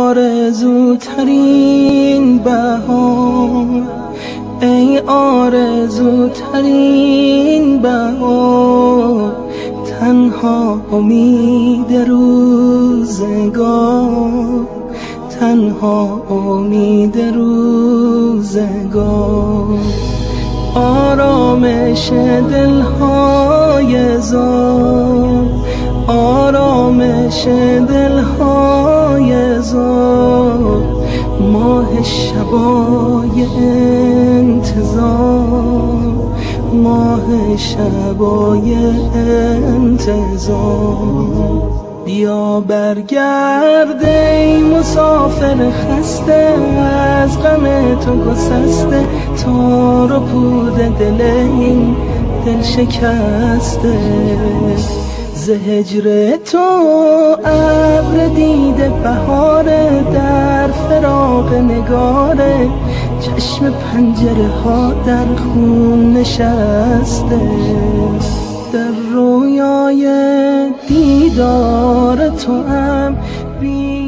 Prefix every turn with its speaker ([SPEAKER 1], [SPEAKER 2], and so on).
[SPEAKER 1] آرزوترین بهار، ای آرزوترین بهار، تنها امید روزگار، تنها امید روزگار. آرامش دلهای زار، آرامش دلهای زار، ماه شبای انتظار، ماه شبای انتظار. بیا برگرد ای مسافر خسته، از غم تو گسسته، تار و پود دل این دل شکسته. ز هجر تو ابر دیده بهاره، در فراق نگاره، چشم پنجره ها در خون نشسته. در رویای دیدار تو هم